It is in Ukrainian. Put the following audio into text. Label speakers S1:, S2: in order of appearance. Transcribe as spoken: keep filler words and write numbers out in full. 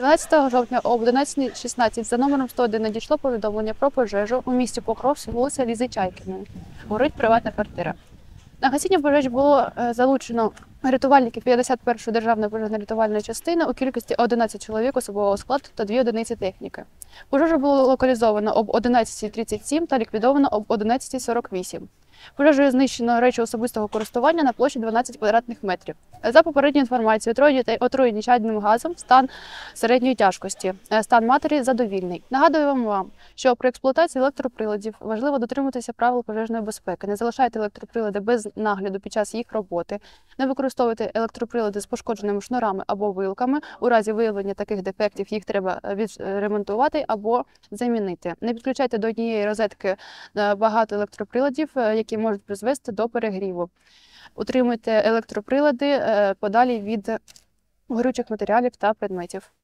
S1: дванадцятого жовтня об одинадцята шістнадцять за номером сто один надійшло повідомлення про пожежу у місті Покровськ, вулиця Лізи Чайкіної. Горить приватна квартира. На гасіння пожежі було залучено рятувальників п'ятдесят першої державної пожежно-рятувальної частини у кількості одинадцять чоловік особового складу та дві одиниці техніки. Пожежу було локалізовано об одинадцята тридцять сім та ліквідовано об одинадцята сорок вісім. Пожежею знищено речі особистого користування на площі дванадцять квадратних метрів. За попередньою інформацією, троє дітей отруєні чадним газом, стан середньої тяжкості, стан матері задовільний. Нагадуємо вам, що при експлуатації електроприладів важливо дотримуватися правил пожежної безпеки. Не залишайте електроприлади без нагляду під час їх роботи. Не використовуйте електроприлади з пошкодженими шнурами або вилками. У разі виявлення таких дефектів їх треба відремонтувати або замінити. Не підключайте до однієї розетки багато електроприладів, які можуть призвести до перегріву. Утримуйте електроприлади подалі від горючих матеріалів та предметів.